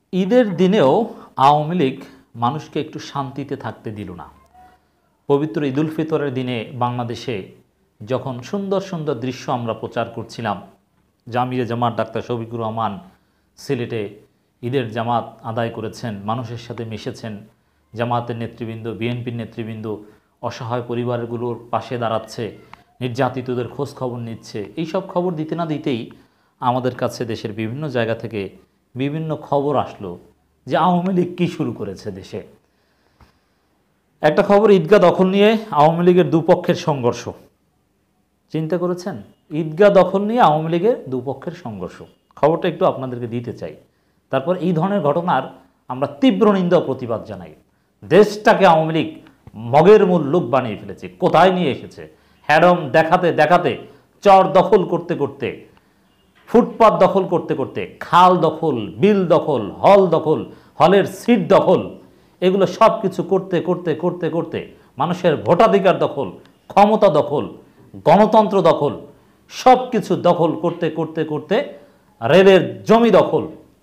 ঈদের দিনেও আওয়ামী লীগ মানুষকে একটু শান্তিতে থাকতে দিল না। পবিত্র ঈদুল ফিতরের দিনে বাংলাদেশে যখন সুন্দর সুন্দর দৃশ্য আমরা প্রচার করছিলাম, জামিরে জামাত ডাক্তার শফিকুর রহমান সিলেটে ঈদের জামাত আদায় করেছেন, মানুষের সাথে মিশেছেন, জামাতের নেতৃবৃন্দ, বিএনপির নেতৃবৃন্দ অসহায় পরিবারগুলোর পাশে দাঁড়াচ্ছে, নির্যাতিতদের খোঁজ খবর নিচ্ছে। এইসব খবর দিতে না দিতেই আমাদের কাছে দেশের বিভিন্ন জায়গা থেকে বিভিন্ন খবর আসলো যে আওয়ামী লীগ কী শুরু করেছে দেশে। একটা খবর, ঈদগাহ দখল নিয়ে আওয়ামী লীগের দুপক্ষের সংঘর্ষ। চিন্তা করেছেন? ঈদগাহ দখল নিয়ে আওয়ামী লীগের দুপক্ষের সংঘর্ষ। খবরটা একটু আপনাদেরকে দিতে চাই। তারপর এই ধরনের ঘটনার আমরা তীব্র নিন্দা ও প্রতিবাদ জানাই। দেশটাকে আওয়ামী লীগ মগের মূল লোক বানিয়ে ফেলেছে। কোথায় নিয়ে এসেছে? হ্যাডম দেখাতে দেখাতে, চর দখল করতে করতে, ফুটপাত দখল করতে করতে, খাল দখল, বিল দখল, হল দখল, হলের সিট দখল, এগুলো সব কিছু করতে করতে করতে করতে মানুষের ভোটাধিকার দখল, ক্ষমতা দখল, গণতন্ত্র দখল, সব কিছু দখল করতে করতে করতে রেলের জমি দখল,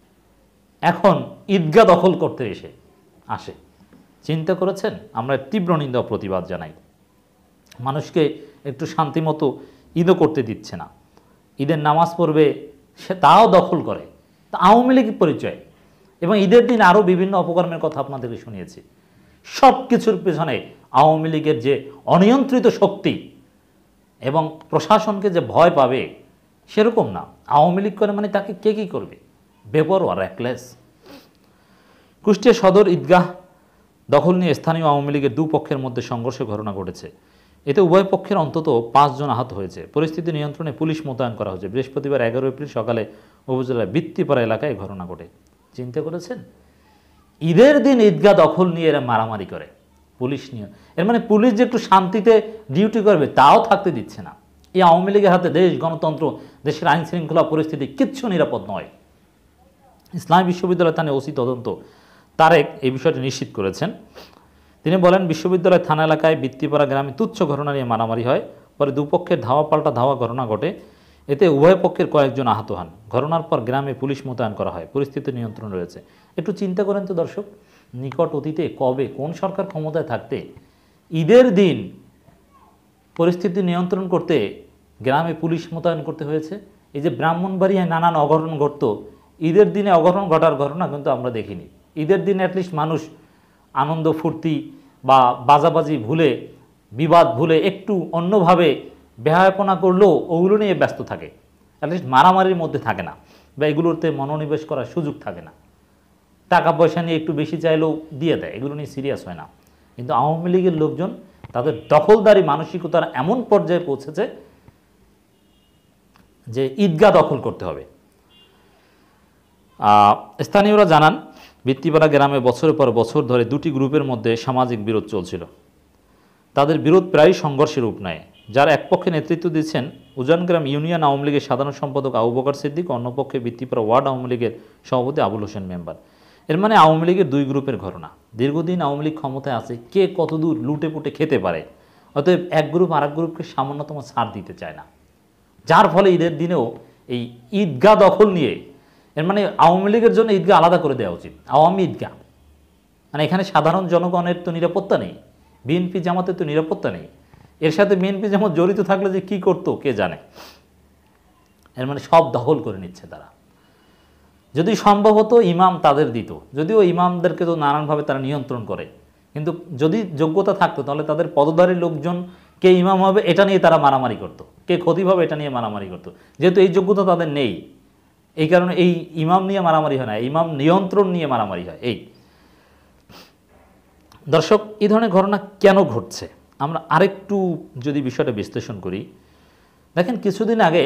এখন ঈদগাহ দখল করতে আসে। চিন্তা করেছেন? আমরা তীব্র নিন্দা ও প্রতিবাদ জানাই। মানুষকে একটু শান্তিমতো ঈদও করতে দিচ্ছে না। ঈদের নামাজ পড়বে, সে তাও দখল করে। তা আওয়ামী লীগ পরিচয়। এবং ঈদের দিন আরও বিভিন্ন অপকর্মের কথা আপনাদেরকে শুনিয়েছি। সব কিছুর পেছনে আওয়ামী লীগের যে অনিয়ন্ত্রিত শক্তি এবং প্রশাসনকে যে ভয় পাবে, সেরকম না। আওয়ামী লীগ করে মানে তাকে কে কী করবে? বেপরোয়া, রেকলেস। কুষ্টিয়া সদর ঈদগাহ দখল নিয়ে স্থানীয় আওয়ামী লীগের দুপক্ষের মধ্যে সংঘর্ষের ঘটনা ঘটেছে। এতে উভয় পক্ষের অন্তত 5 জন আহত হয়েছে। পরিস্থিতি নিয়ন্ত্রণে পুলিশ মোতায়েন করা হয়েছে। বৃহস্পতিবার 11 এপ্রিল সকালে উপজেলার বৃত্তিপাড়া এলাকায় ঘটনা ঘটে। চিন্তা করেছেন? ঈদের দিন ঈদগাহ দখল নিয়ে এরা মারামারি করে পুলিশ নিয়ে। এর মানে পুলিশ যে একটু শান্তিতে ডিউটি করবে তাও থাকতে দিচ্ছে না। এই আওয়ামী লীগের হাতে দেশ, গণতন্ত্র, দেশের আইন শৃঙ্খলা পরিস্থিতি কিচ্ছু নিরাপদ নয়। ইসলামী বিশ্ববিদ্যালয় থানায় ওসি তদন্ত তারেক এই বিষয়টি নিশ্চিত করেছেন। তিনি বলেন, বিশ্ববিদ্যালয় থানা এলাকায় বৃত্তিপাড়া গ্রামে তুচ্ছ ঘটনা নিয়ে মারামারি হয়। পরে দুপক্ষের ধাওয়া পাল্টা ধাওয়া ঘটনা ঘটে। এতে উভয় পক্ষের কয়েকজন আহত হন। ঘটনার পর গ্রামে পুলিশ মোতায়েন করা হয়। পরিস্থিতি নিয়ন্ত্রণ রয়েছে। একটু চিন্তা করেন তো দর্শক, নিকট অতীতে কবে কোন সরকার ক্ষমতায় থাকতে ঈদের দিন পরিস্থিতি নিয়ন্ত্রণ করতে গ্রামে পুলিশ মোতায়েন করতে হয়েছে? এই যে ব্রাহ্মণবাড়িয়ায় নানান অঘটন ঘটত, ঈদের দিনে অঘটন ঘটার ঘটনা কিন্তু আমরা দেখিনি। ঈদের দিনে অ্যাটলিস্ট মানুষ আনন্দ ফুর্তি বা বাজাবাজি ভুলে, বিবাদ ভুলে একটু অন্যভাবে বেহায়াপনা করলেও ওগুলো নিয়ে ব্যস্ত থাকে। অ্যাটলিস্ট মারামারির মধ্যে থাকে না বা এগুলোতে মনোনিবেশ করার সুযোগ থাকে না। টাকা পয়সা নিয়ে একটু বেশি চাইলেও দিয়ে দেয়, এগুলো নিয়ে সিরিয়াস হয় না। কিন্তু আওয়ামী লীগের লোকজন তাদের দখলদারি মানসিকতার এমন পর্যায়ে পৌঁছেছে যে ঈদগাহ দখল করতে হবে। স্থানীয়রা জানান, বৃত্তিপাড়া গ্রামে বছরের পর বছর ধরে দুটি গ্রুপের মধ্যে সামাজিক বিরোধ চলছিল। তাদের বিরোধ প্রায় সংঘর্ষের রূপ নেয়। যার এক পক্ষে নেতৃত্ব দিচ্ছেন উজানগ্রাম ইউনিয়ন আওয়ামী লীগের সাধারণ সম্পাদক আবু বকর সিদ্দিক, অন্য পক্ষে বৃত্তিপাড়া ওয়ার্ড আওয়ামী লীগের সভাপতি আবুল হোসেন মেম্বার। এর মানে আওয়ামী লীগের দুই গ্রুপের ঘটনা। দীর্ঘদিন আওয়ামী লীগ ক্ষমতায় আছে, কে কতদূর লুটে পুটে খেতে পারে। অতএব এক গ্রুপ আরেক গ্রুপকে সামান্যতম ছাড় দিতে চায় না। যার ফলে ঈদের দিনেও এই ঈদগাহ দখল নিয়ে, এর মানে আওয়ামী লীগের জন্য ঈদগাহ আলাদা করে দেওয়া উচিত। আওয়ামী ঈদগাহ মানে এখানে সাধারণ জনগণের তো নিরাপত্তা নেই, বিএনপি জামাতের তো নিরাপত্তা নেই। এর সাথে বিএনপি জামাত জড়িত থাকলে যে কি করতো কে জানে। এর মানে সব দখল করে নিচ্ছে তারা। যদি সম্ভব হতো ইমাম তাদের দিত, যদিও ইমামদেরকে তো নানানভাবে তারা নিয়ন্ত্রণ করে, কিন্তু যদি যোগ্যতা থাকতো তাহলে তাদের পদধারী লোকজন কে ইমাম হবে এটা নিয়ে তারা মারামারি করতো, কে খতিব হবে এটা নিয়ে মারামারি করতো। যেহেতু এই যোগ্যতা তাদের নেই, এই কারণে এই ইমাম নিয়ে মারামারি হয় না, ইমাম নিয়ন্ত্রণ নিয়ে মারামারি হয়। এই দর্শক, এই ধরনের ঘটনা কেন ঘটছে আমরা আরেকটু যদি বিষয়টা বিশ্লেষণ করি। দেখেন, কিছুদিন আগে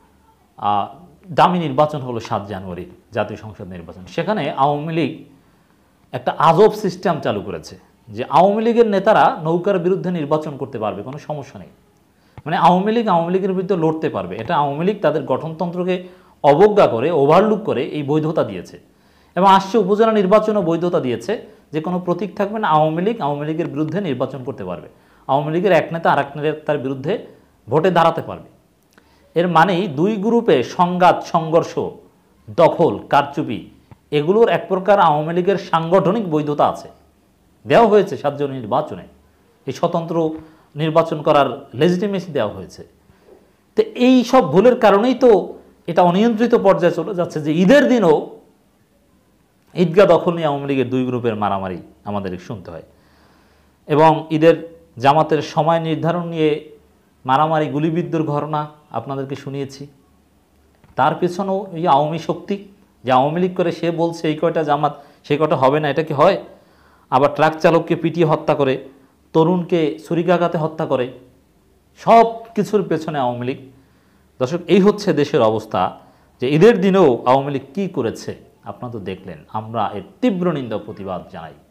দামি নির্বাচন হলো 7 জানুয়ারি, জাতীয় সংসদ নির্বাচন। সেখানে আওয়ামী লীগ একটা আজব সিস্টেম চালু করেছে যে আওয়ামী লীগের নেতারা নৌকার বিরুদ্ধে নির্বাচন করতে পারবে, কোনো সমস্যা নেই। মানে আওয়ামী লীগের বিরুদ্ধে লড়তে পারবে। এটা আওয়ামী লীগ তাদের গঠনতন্ত্রকে অবজ্ঞা করে, ওভারলুক করে এই বৈধতা দিয়েছে। এবং আসছে উপজেলা নির্বাচনও বৈধতা দিয়েছে যে কোনো প্রতীক থাকবে না, আওয়ামী লীগের বিরুদ্ধে নির্বাচন করতে পারবে। আওয়ামী লীগের এক নেতা আর এক নেতার বিরুদ্ধে ভোটে দাঁড়াতে পারবে। এর মানেই দুই গ্রুপে সংঘাত, সংঘর্ষ, দখল, কারচুপি এগুলোর এক প্রকার আওয়ামী লীগের সাংগঠনিক বৈধতা আছে, দেওয়া হয়েছে 7 জন নির্বাচনে, এই স্বতন্ত্র নির্বাচন করার লেজিটিমেসি দেওয়া হয়েছে। তো এই সব ভুলের কারণেই তো এটা অনিয়ন্ত্রিত পর্যায়ে চলে যাচ্ছে যে ঈদের দিনও ঈদগাহ দখল নিয়ে আওয়ামী লীগের 2 গ্রুপের মারামারি আমাদের শুনতে হয়, এবং ঈদের জামাতের সময় নির্ধারণ নিয়ে মারামারি গুলিবিদ্ধর ঘটনা আপনাদেরকে শুনিয়েছি। তার পেছনেও এই আওয়ামী শক্তি, যে আওয়ামী লীগ করে সে বলছে এই কয়টা জামাত সেই কয়টা হবে না, এটা কি হয়? আবার ট্রাক চালককে পিটিয়ে হত্যা করে, তরুণকে ছুরিকাঘাতে হত্যা করে, সব কিছুর পেছনে আওয়ামী লীগ। দর্শক, এই হচ্ছে দেশের অবস্থা, যে ঈদের দিনেও আওয়ামী লীগ কী করেছে আপনারা তো দেখলেন। আমরা এর তীব্র নিন্দা প্রতিবাদ জানাই।